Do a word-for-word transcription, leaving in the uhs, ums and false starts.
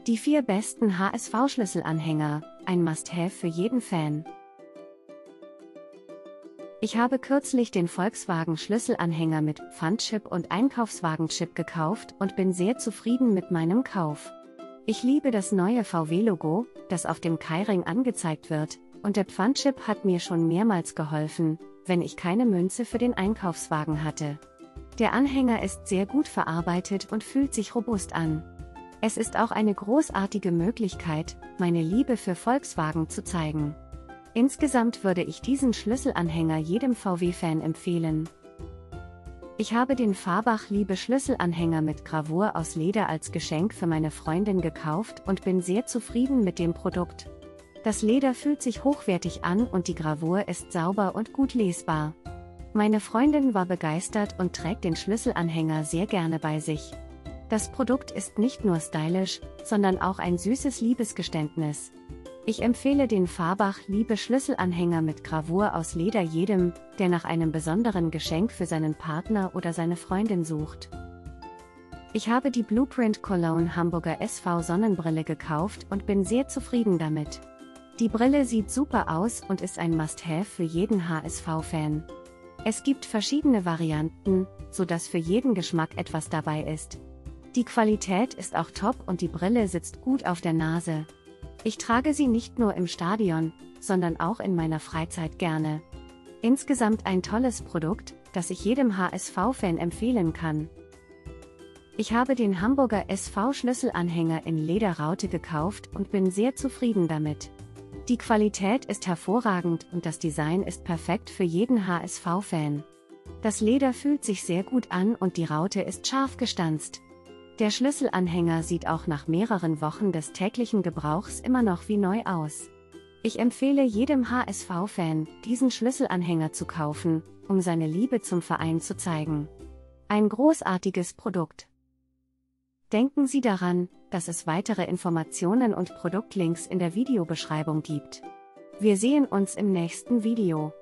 Die vier besten H S V-Schlüsselanhänger, ein Must-Have für jeden Fan. Ich habe kürzlich den Volkswagen-Schlüsselanhänger mit Pfandchip und Einkaufswagenchip gekauft und bin sehr zufrieden mit meinem Kauf. Ich liebe das neue V W-Logo, das auf dem Keyring angezeigt wird, und der Pfandchip hat mir schon mehrmals geholfen, wenn ich keine Münze für den Einkaufswagen hatte. Der Anhänger ist sehr gut verarbeitet und fühlt sich robust an. Es ist auch eine großartige Möglichkeit, meine Liebe für Volkswagen zu zeigen. Insgesamt würde ich diesen Schlüsselanhänger jedem V W-Fan empfehlen. Ich habe den Fahrbach-Liebe-Schlüsselanhänger mit Gravur aus Leder als Geschenk für meine Freundin gekauft und bin sehr zufrieden mit dem Produkt. Das Leder fühlt sich hochwertig an und die Gravur ist sauber und gut lesbar. Meine Freundin war begeistert und trägt den Schlüsselanhänger sehr gerne bei sich. Das Produkt ist nicht nur stylisch, sondern auch ein süßes Liebesgeständnis. Ich empfehle den Fahrbach-Liebe-Schlüsselanhänger mit Gravur aus Leder jedem, der nach einem besonderen Geschenk für seinen Partner oder seine Freundin sucht. Ich habe die Blueprint Cologne Hamburger S V Sonnenbrille gekauft und bin sehr zufrieden damit. Die Brille sieht super aus und ist ein Must-Have für jeden H S V-Fan. Es gibt verschiedene Varianten, sodass für jeden Geschmack etwas dabei ist. Die Qualität ist auch top und die Brille sitzt gut auf der Nase. Ich trage sie nicht nur im Stadion, sondern auch in meiner Freizeit gerne. Insgesamt ein tolles Produkt, das ich jedem H S V-Fan empfehlen kann. Ich habe den Hamburger S V-Schlüsselanhänger in Lederraute gekauft und bin sehr zufrieden damit. Die Qualität ist hervorragend und das Design ist perfekt für jeden H S V-Fan. Das Leder fühlt sich sehr gut an und die Raute ist scharf gestanzt. Der Schlüsselanhänger sieht auch nach mehreren Wochen des täglichen Gebrauchs immer noch wie neu aus. Ich empfehle jedem H S V-Fan, diesen Schlüsselanhänger zu kaufen, um seine Liebe zum Verein zu zeigen. Ein großartiges Produkt. Denken Sie daran, dass es weitere Informationen und Produktlinks in der Videobeschreibung gibt. Wir sehen uns im nächsten Video.